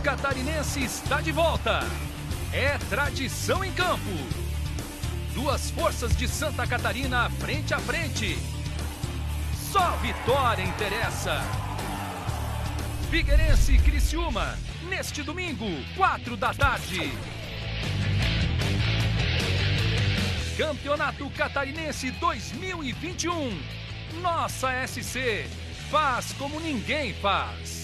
Catarinense está de volta. É tradição em campo. Duas forças de Santa Catarina frente a frente. Só vitória interessa. Figueirense e Criciúma, neste domingo, 4 da tarde. Campeonato Catarinense 2021. Nossa SC faz como ninguém faz.